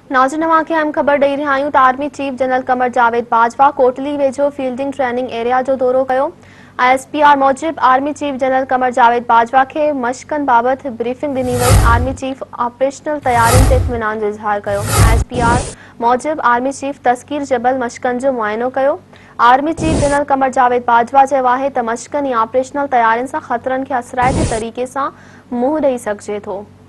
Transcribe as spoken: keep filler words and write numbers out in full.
नाज़रीन अवां खे अहम ख़बर ॾेई रहिया आहियूं त army chief general Qamar Javed Bajwa Kotli वेझो फील्डिंग ट्रेनिंग एरिया जो दौरो कयो। एस पी आर मूजिब army chief general Qamar Javed Bajwa के मशक़नि बाबति ब्रीफिंग ॾिनी वई। आर्मी चीफ ऑपरेशनल तैयारियुनि ते इत्मीनान जो इज़हार कयो। एस पी आर मूजिब आर्मी चीफ तस्कीर जबल मशक़नि जो मुआयनो कयो। Army chief general Qamar Javed Bajwa चयो आहे त मशक़नि या ऑपरेशनल तैयारियुनि सां ख़तरनि खे असराइते तरीक़े सां मुंहुं ॾेई सघिजे थो।